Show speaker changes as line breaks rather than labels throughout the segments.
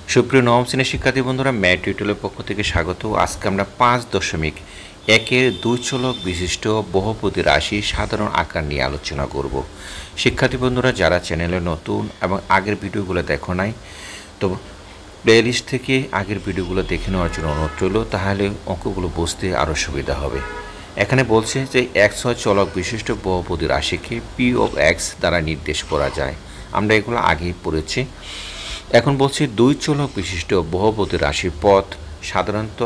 সুপ্রিয় নবম শ্রেণীর শিক্ষার্থী বন্ধুরা, ম্যাথ টিউটোরিয়ালের পক্ষ থেকে স্বাগত। আজকে আমরা 5.1-এর দুই চলক বিশিষ্ট বহুপদী রাশি সাধারণ আকার নিয়ে আলোচনা করব। শিক্ষার্থী বন্ধুরা, যারা চ্যানেলে নতুন এবং আগের ভিডিওগুলো দেখো নাই, তো প্লেলিস্ট থেকে আগের ভিডিওগুলো দেখে নেওয়ার জন্য অনুরোধ রইল, তাহলে অঙ্কগুলো বুঝতে আরও সুবিধা হবে। এখানে বলছে যে x হয় চলক বিশিষ্ট বহুপদী রাশিকে পি অফ এক্স দ্বারা নির্দেশ করা যায়। আমরা এগুলো আগেই পড়েছি। এখন বলছি দুই চলক বিশিষ্ট বহুপদী রাশির পদ সাধারণত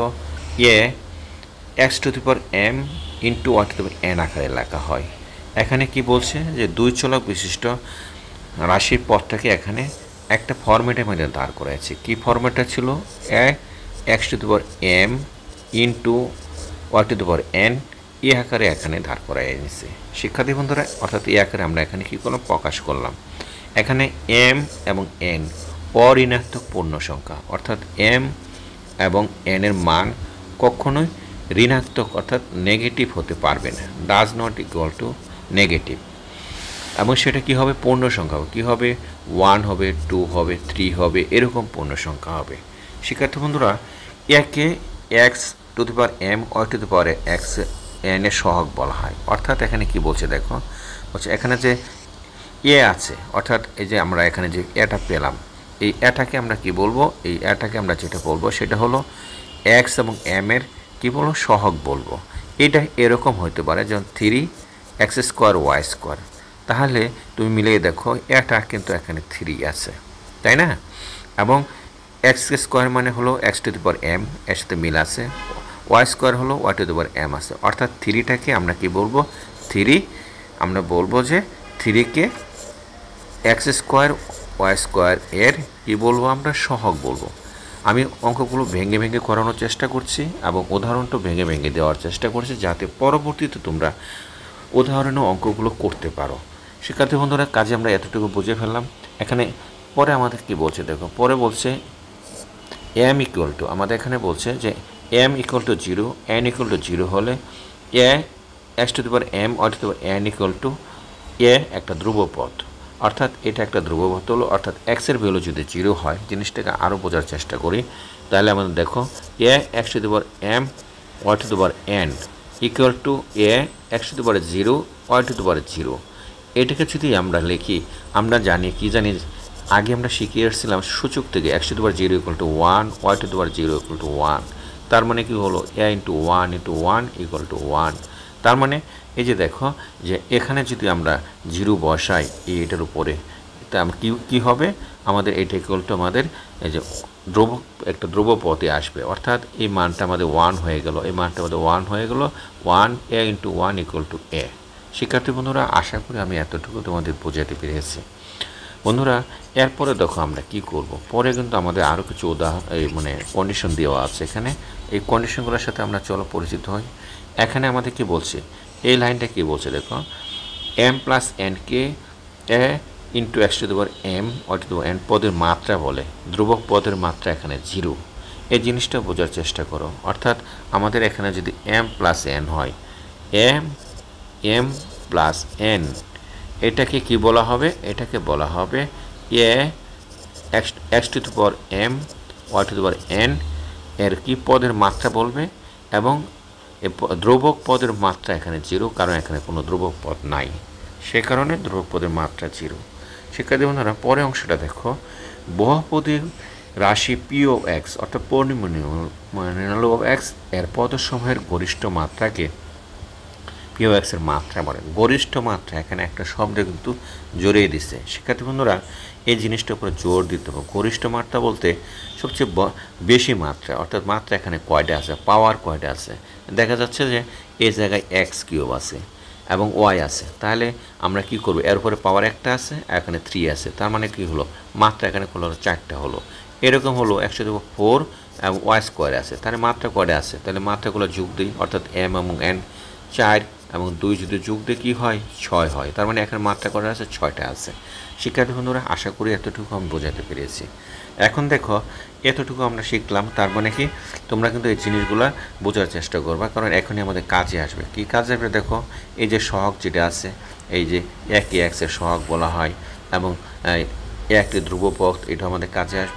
x⁴m ইন্টু y⁴n আকারে লেখা হয়। এখানে কি বলছে যে দুই চলক বিশিষ্ট রাশির পদটাকে এখানে একটা ফরম্যাটের মধ্যে দাঁড় করাইছে। কি ফরম্যাটটা ছিল? x⁴m ইন্টু y⁴n এই আকারে এখানে দাঁড় করাই এনেছে। শিক্ষার্থী বন্ধুরা, অর্থাৎ এই আকারে আমরা এখানে কি করলাম? প্রকাশ করলাম। এখানে m এবং n অঋণাত্মক পূর্ণ সংখ্যা, অর্থাৎ m এবং n এর মান কখনোই ঋণাত্মক অর্থাৎ নেগেটিভ হতে পারবে না, does not equal to negative. এবং সেটা কি হবে? পূর্ণ সংখ্যা হবে। কী হবে? 1 হবে, 2 হবে, 3 হবে, এরকম পূর্ণ সংখ্যা হবে। শিক্ষার্থী বন্ধুরা, একে x⁴m y⁴n এর সহগ বলা হয়। অর্থাৎ এখানে কি বলছে দেখো, বলছে এখানে যে আছে, অর্থাৎ এই যে আমরা এখানে যে এটা পেলাম, এই এটাকে আমরা কি বলবো? এই এটাকে আমরা যেটা বলবো সেটা হলো x এবং m এর কি বলবো? সহগ বলবো। এটা এরকম হতে পারে যেমন 3x² y²। তাহলে তুমি মিলিয়ে দেখো, এটা কিন্তু এখানে 3 আছে, তাই না? এবং x² মানে হলো x⁴m, এর সাথে মিল আছে। y² হলো y⁴m আছে। অর্থাৎ 3টাকে আমরা কি বলবো? 3 আমরা বলবো যে 3কে x² y² এর কি বলবো? আমরা সহগ বলবো। আমি অঙ্কগুলো ভেঙে ভেঙে করানোর চেষ্টা করছি এবং উদাহরণটা ভেঙে ভেঙে দেওয়ার চেষ্টা করছি, যাতে পরবর্তীতে তোমরা উদাহরণে অঙ্কগুলো করতে পারো। শিক্ষার্থী বন্ধুরা, কাজে আমরা এতটুকু বুঝে ফেললাম। এখানে পরে আমাদের কি বলছে দেখো, পরে বলছে m ইকুয়াল টু, আমাদের এখানে বলছে যে m equal to 0, n equal to 0 হলে x⁴m y⁴n ইকুয়াল টু একটা ধ্রুবপদ। অর্থাৎ এটা একটা ধ্রুবপদ হলো, অর্থাৎ x-এর ভ্যালু যদি 0 হয়, জিনিসটাকে আরও বোঝার চেষ্টা করি, তাহলে আমাদের দেখো x⁴m y⁴n equal to x⁴0 y⁴0। এটাকে যদি আমরা লিখি, আমরা জানি কি জানি, আগে আমরা শিখে এসেছিলাম সূচক থেকে x⁴0 equal to 1 y⁴0 equal to 1। তার মানে কি হলো? a into 1 into 1 equal to 1। তার মানে এই যে দেখো, যে এখানে যদি আমরা 0 বসাই এটার উপরে, তা কী হবে? আমাদের এটা ইকুয়াল টু আমাদের এই যে একটা ধ্রুবপদে আসবে। অর্থাৎ এই মানটা আমাদের 1 হয়ে গেল, এই মানটা আমাদের 1 হয়ে গেল। 1 a into 1 equal to a। শিক্ষার্থী বন্ধুরা, আশা করি আমি এতটুকু তোমাদের বোঝাতে পেরেছি। বন্ধুরা, এরপরে দেখো আমরা কি করব। পরে কিন্তু আমাদের আরও কিছু কন্ডিশন দেওয়া আছে এখানে। এই কন্ডিশনগুলোর সাথে আমরা চলো পরিচিত হই। এখানে আমাদের কি বলছে? এই লাইনটা কি বলছে দেখো, m প্লাস n কে a ইন্টু x⁴m y⁴n পদের মাত্রা বলে। ধ্রুবক পদের মাত্রা এখানে 0। এই জিনিসটা বোঝার চেষ্টা করো। অর্থাৎ আমাদের এখানে যদি m প্লাস n হয়, m প্লাস n, এটাকে কি বলা হবে? এটাকে বলা হবে x⁴m y⁴n এর কি পদের মাত্রা বলবে, এবং ধ্রুবক পদের মাত্রা এখানে 0, কারণ এখানে কোনো ধ্রুবক পদ নাই, সে কারণে ধ্রুবক পদের মাত্রা 0। শিক্ষার্থী বন্ধুরা, পরে অংশটা দেখো, বহুপদী রাশি পি অফ এক্স অর্থাৎ পলিনোমিয়াল অফ এক্স এর পদসমূহের গরিষ্ঠ মাত্রাকে পি অফ এক্সের মাত্রা বলে। গরিষ্ঠ মাত্রা এখানে একটা শব্দ কিন্তু জড়িয়ে দিচ্ছে। শিক্ষার্থী বন্ধুরা, এই জিনিসটার উপরে জোর দিতে হবে। গরিষ্ঠ মাত্রা বলতে সবচেয়ে বেশি মাত্রা, অর্থাৎ মাত্রা এখানে কয়টা আছে, পাওয়ার কয়টা আছে। দেখা যাচ্ছে যে এই জায়গায় x³ আছে এবং y আছে, তাহলে আমরা কি করব? এর উপরে পাওয়ার একটা আছে, এখানে 3 আছে, তার মানে কি হলো? মাত্রা এখানে হলো 4টা হলো। এরকম হলো x⁴ এবং y² আছে, তাহলে মাত্রা কয়টা আছে? তাহলে মাত্রাগুলো যোগ দিই, অর্থাৎ m এবং n 4 এবং 2 যদি যোগ দিয়ে কী হয়? 6 হয়। তার মানে এখানে মাত্রা করা আছে 6টা আছে। শিক্ষার্থী বন্ধুরা, আশা করি এতটুকু আমি বোঝাতে পেরেছি। এখন দেখো, এতটুকু আমরা শিখলাম, তার মানে কি তোমরা কিন্তু এই জিনিসগুলো বোঝার চেষ্টা করবা, কারণ এখনই আমাদের কাজে আসবে। কি কাজে আসবে দেখো, এই যে সহগ যেটা আছে, এই যে একই এক্সের সহগ বলা হয়, এবং একটি ধ্রুবপদ, এটা আমাদের কাজে আসবে।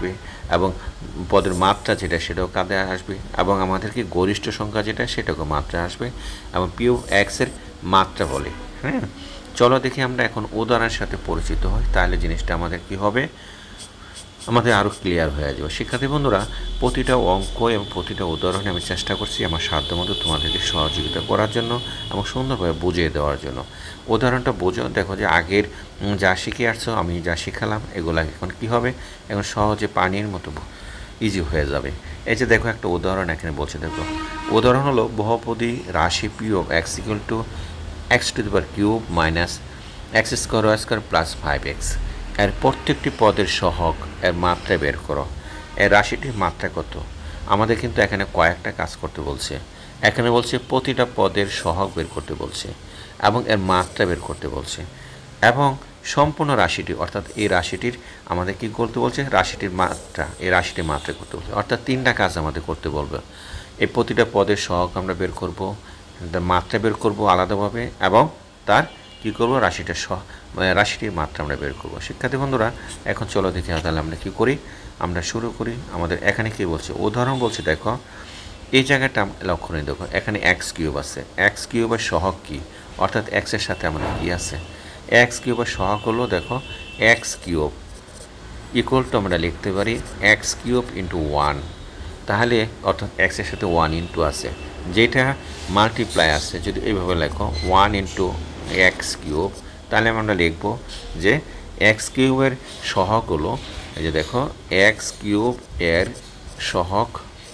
এবং পদের মাত্রা যেটা সেটাও কাঁধে আসবে, এবং আমাদেরকে গরিষ্ঠ সংখ্যা যেটা সেটাকেও মাত্রা আসবে, এবং পি অফ এক্সের মাত্রা বলে। হ্যাঁ, চলো দেখি আমরা এখন উদাহরণের সাথে পরিচিত হই, তাহলে জিনিসটা আমাদের কি হবে, আমাদের আরও ক্লিয়ার হয়ে যাবে। শিক্ষার্থী বন্ধুরা, প্রতিটা অঙ্ক এবং প্রতিটা উদাহরণে আমি চেষ্টা করছি আমার সাধ্যমতো তোমাদেরকে সহযোগিতা করার জন্য এবং সুন্দরভাবে বুঝিয়ে দেওয়ার জন্য। উদাহরণটা বোঝো, দেখো যে আগের যা শিখে আসছো, আমি যা শিখালাম এগুলো এখন কি হবে, এখন সহজে পানির মতো ইজি হয়ে যাবে। এই যে দেখো একটা উদাহরণ এখানে বলছে, দেখো উদাহরণ হলো বহুপদী রাশি p of x equal to x to the power cube minus x square y square plus 5x। এর প্রত্যেকটি পদের সহগ এর মাত্রা বের করো। এর রাশিটির মাত্রা কত? আমাদের কিন্তু এখানে কয়েকটা কাজ করতে বলছে। এখানে বলছে প্রতিটা পদের সহগ বের করতে বলছে এবং এর মাত্রা বের করতে বলছে, এবং সম্পূর্ণ রাশিটি অর্থাৎ এই রাশিটির আমাদের কি করতে বলছে, রাশিটির মাত্রা, এই রাশিটির মাত্রা করতে বলছে। অর্থাৎ তিনটা কাজ আমাদের করতে বলবে। এই প্রতিটা পদের সহগ আমরা বের করব, তার মাত্রা বের করব আলাদাভাবে, এবং তার কী করবো, রাশিটির মাত্রা আমরা বের করব। শিক্ষার্থী বন্ধুরা, এখন চলো দেখি তাহলে আমরা কী করি, আমরা শুরু করি। আমাদের এখানে কী বলছে, উদাহরণ বলছে, দেখো এই জায়গাটা লক্ষ্য নিয়ে দেখো, এখানে এক্স কিউব আছে। এক্স কিউবের সহগ কী, অর্থাৎ এক্সের সাথে আমাদের কী আছে, এক্স কিউবের সহগ হলো, দেখো এক্স কিউব ইকুয়াল টু আমরা লিখতে পারি এক্স কিউব ইন্টু 1। তাহলে অর্থাৎ এক্সের সাথে 1 ইন্টু আছে, যেটা মাল্টিপ্লাই আছে, যদি এইভাবে লেখো 1 ইন্টু এক্স কিউব, তাহলে আমরা লিখব যে এক্স কিউবের সহগ হলো, এই যে দেখো এক্স কিউব এর সহগ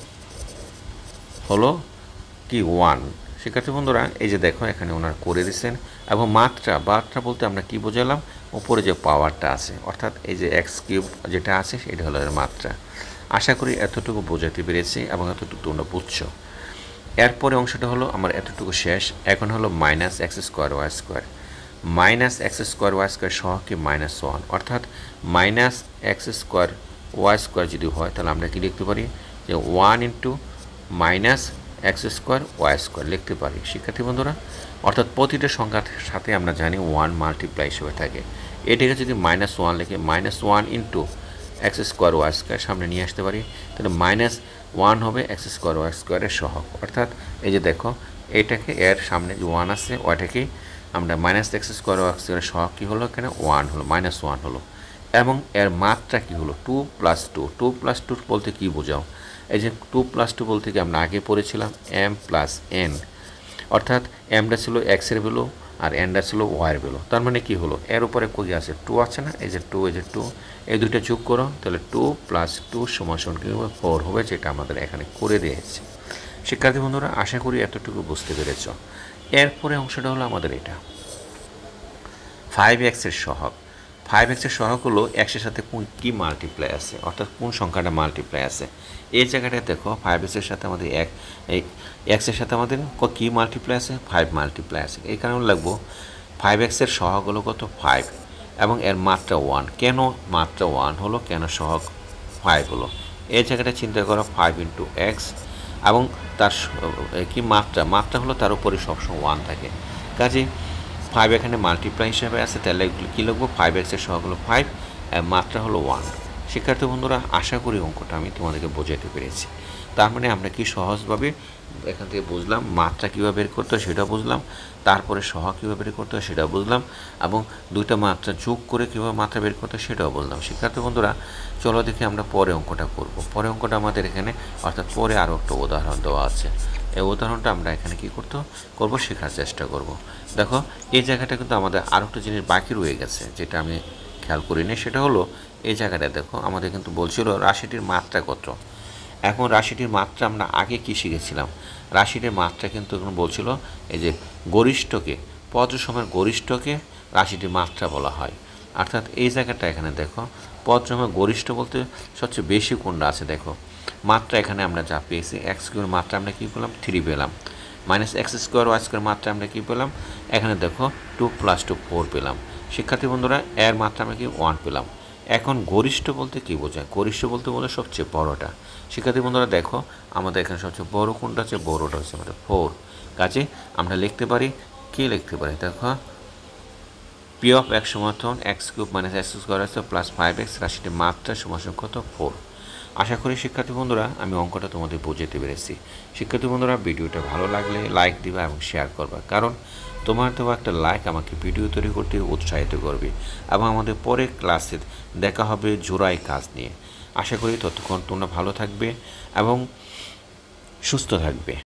হলো কি 1। শিক্ষার্থী বন্ধুরা, এই যে দেখো এখানে ওনারা করে দিচ্ছেন, এবং মাত্রা বলতে আমরা কি বোঝালাম, উপরে যে পাওয়ারটা আছে, অর্থাৎ এই যে এক্স কিউব যেটা আছে সেটা হলো এর মাত্রা। আশা করি এতটুকু বোঝাতে পেরেছি এবং এতটুকু তোমরা বুঝছো। এরপরে অংশটা হলো আমার এতটুকু শেষ। এখন হলো minus x square y square, minus x square y square সহগ কি -1, অর্থাৎ minus x square y square যদি হয় তাহলে আমরা কি লিখতে পারি, যে 1 into minus x square y square লিখতে পারি। শিক্ষার্থী বন্ধুরা, অর্থাৎ প্রতিটা সংখ্যার সাথে আমরা জানি 1 মাল্টিপ্লাই হিসেবে থাকে। এটাকে যদি -1 লিখে -1 into x square y square সামনে নিয়ে আসতে পারি, তাহলে -1 হবে এক্স স্কোয়ার ওয়াই স্কোয়ারের সহগ। অর্থাৎ এই যে দেখো এটাকে এর সামনে যে 1 আছে ওইটাকেই আমরা মাইনাস এক্স স্কোয়ার ওয়াই স্কোয়ারের সহগ কী হলো, এখানে 1 হলো, -1 হলো, এবং এর মাত্রা কী হলো 2 + 2। 2 + 2 বলতে কী বোঝাও, এই যে 2 + 2 বলতে কি আমরা আগে পড়েছিলাম m + n, অর্থাৎ mটা ছিল এক্সের ভ্যালু আর nটা ছিল ওয়াইয়ের ভ্যালু। তার মানে কি হলো, এর উপরে কী আছে 2 আছে না, এই যে 2, এই যে 2, এই দুইটা যোগ করো, তাহলে 2 + 2 = কী হবে, 4 হবে, যেটা আমাদের এখানে করে দিয়েছে। শিক্ষার্থী বন্ধুরা, আশা করি এতটুকু বুঝতে পেরেছ। এরপরে অংশটা হলো আমাদের এটা 5x এর সহগ। 5x এর সহগ হলো এক্সের সাথে কি মাল্টিপ্লাই আছে, অর্থাৎ কোন সংখ্যাটা মাল্টিপ্লাই আছে। এই জায়গাটায় দেখো 5x এর সাথে আমাদের এই এক্সের সাথে আমাদের কি মাল্টিপ্লাই আছে, 5 মাল্টিপ্লাই আছে। এই কারণে লাগবো 5x এর সহগ হলো কত, 5, এবং এর মাত্রা 1। কেন মাত্রা 1 হলো, কেন সহগ 5 হলো, এই জায়গাটা চিন্তা করো 5 ইন্টু এক্স, এবং তার কি মাত্রা হলো তার উপরে সবসময় 1 থাকে, কাজে 5 এখানে মাল্টিপ্লাই হিসাবে আছে, তাহলে কী লিখবো, 5x এর সহগ হলো 5, মাত্রা হলো 1। শিক্ষার্থী বন্ধুরা, আশা করি অঙ্কটা আমি তোমাদেরকে বোঝাতে পেরেছি। তার মানে আমরা কি সহজভাবে এখান থেকে বুঝলাম, মাত্রা কীভাবে বের করতে হয় সেটা বুঝলাম, তারপরে সহগ কীভাবে বের করতে হয় সেটা বুঝলাম, এবং দুইটা মাত্রা যোগ করে কীভাবে মাত্রা বের করতে হয় সেটাও বুঝলাম। শিক্ষার্থী বন্ধুরা, চলো দেখি আমরা পরে অঙ্কটা করব। পরে অঙ্কটা আমাদের এখানে, অর্থাৎ পরে আরও একটা উদাহরণ দেওয়া আছে। এই উদাহরণটা আমরা এখানে কী করবো, শেখার চেষ্টা করব। দেখো এই জায়গাটা কিন্তু আমাদের আরও একটা জিনিস বাকি রয়ে গেছে, যেটা আমি খেয়াল করিনি, সেটা হলো এই জায়গাটা দেখো আমাদের কিন্তু বলছিল রাশিটির মাত্রা কত। এখন রাশিটির মাত্রা আমরা আগে কি শিখেছিলাম, রাশিটির মাত্রা কিন্তু এখন বলছিল এই যে গরিষ্ঠকে, পদসময়ের গরিষ্ঠকে রাশিটির মাত্রা বলা হয়। অর্থাৎ এই জায়গাটা এখানে দেখো পদসময়ের গরিষ্ঠ বলতে সবচেয়ে বেশি কোনটা আছে, দেখো মাত্রা এখানে আমরা যা পেয়েছি, এক্স কিউবের মাত্রা আমরা কী পেলাম, 3 পেলাম, minus x square y square মাত্রা আমরা কী পেলাম, এখানে দেখো 2 + 2 4 পেলাম। শিক্ষার্থী বন্ধুরা, এর মাত্রা আমরা কি 1 পেলাম। এখন গরিষ্ঠ বলতে কী বোঝায়, গরিষ্ঠ বলতে সবচেয়ে বড়টা। শিক্ষার্থী বন্ধুরা দেখো আমাদের এখানে সবচেয়ে বড় কোনটা আছে, বড়টা হচ্ছে আমাদের 4, কাজে আমরা লিখতে পারি, কী লিখতে পারি, দেখো P of x = x³ - x² + 5x রাশিটির মাত্রা সমান কত, 4। আশা করি শিক্ষার্থী বন্ধুরা আমি অঙ্কটা তোমাদের বোঝাতে পেরেছি। শিক্ষার্থী বন্ধুরা ভিডিওটা ভালো লাগলে লাইক দিবা এবং শেয়ার করবা, কারণ তোমার দেওয়া একটা লাইক আমাকে ভিডিও তৈরি করতে উৎসাহিত করবে। এবং আমাদের পরের ক্লাসে দেখা হবে জোড়াই কাজ নিয়ে। আশা করি ততক্ষণ তোমরা ভালো থাকবে এবং সুস্থ থাকবে।